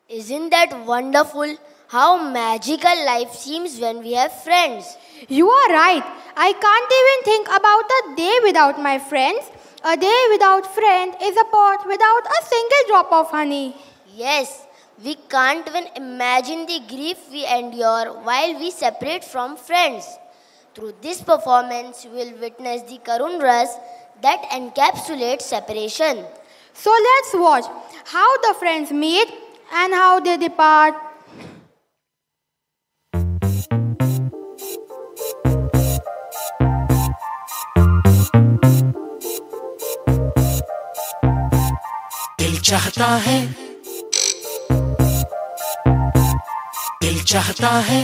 Isn't that wonderful? How magical life seems when we have friends. You are right. I can't even think about a day without my friends. A day without friend is a pot without a single drop of honey. Yes, we can't even imagine the grief we endure while we separate from friends. Through this performance, we will witness the Karun Ras that encapsulates separation. So let's watch how the friends meet and how they depart. दिल चाहता है, दिल चाहता है,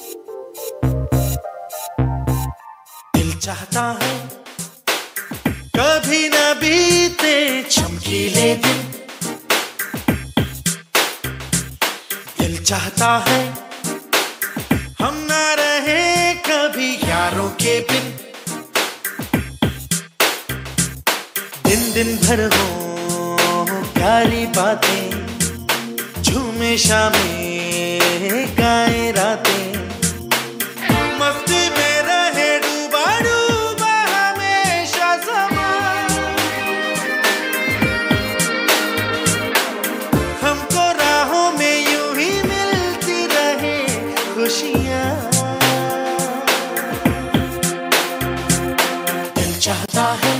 दिल चाहता है, कभी न बीते चमकीले दिन। दिल चाहता है हम ना रहे कभी यारों के बिन। दिन दिन भर हो प्यारी बातें, झूमे शामें गाए रातें, मस्ती में रहे डूबा डूबा हमेशा समा। हमको राहों में यूं ही मिलती रहे खुशियाँ। दिल चाहता है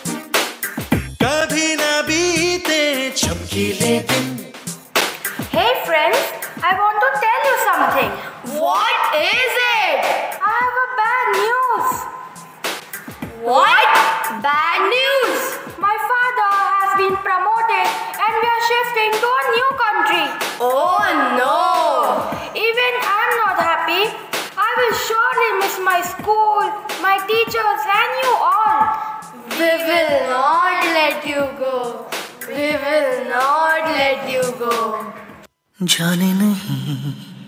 कभी ना बीते चमकीले दिन। Hey friends, I want to tell you something. What is it? I have a bad news. What? Bad news? My father has been promoted and we are shifting to a new country. Oh no! Even I'm not happy. I will surely miss my school, my teachers and you all. We will not let you go. We will not let you go. जाने नहीं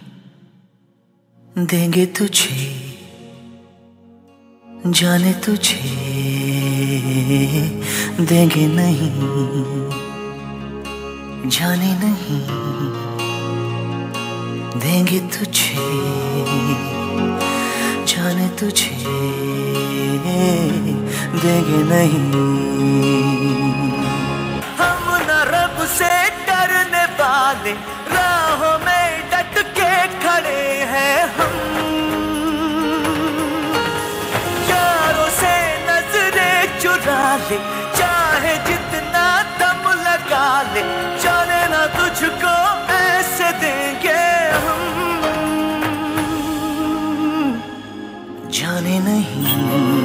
देंगे तुझे, जाने तुझे देंगे नहीं, जाने नहीं देंगे तुझे, जाने तुझे देंगे नहीं। हम न रब से डरने वाले, राहों में डट के खड़े हैं हम। यारों से नजरें चुरा ले, चाहे जितना दम लगा ले, जाने ना तुझको ऐसे देंगे हम। जाने नहीं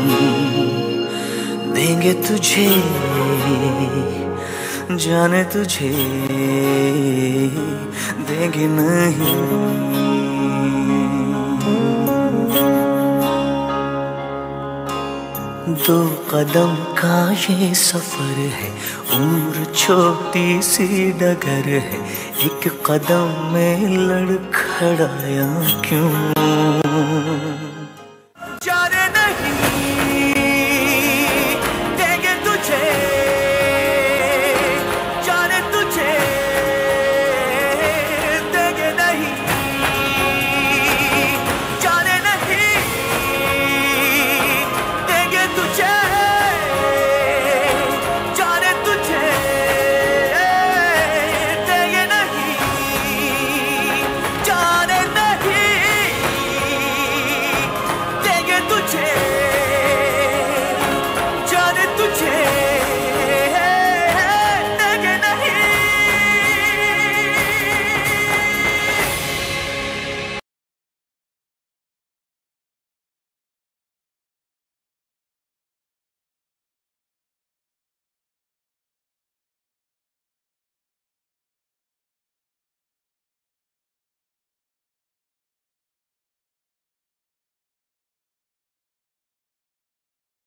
देंगे तुझे, जाने तुझे देंगे नहीं। दो कदम का ये सफर है, उम्र छोटी सी डगर है, एक कदम में लड़खड़ाया क्यों।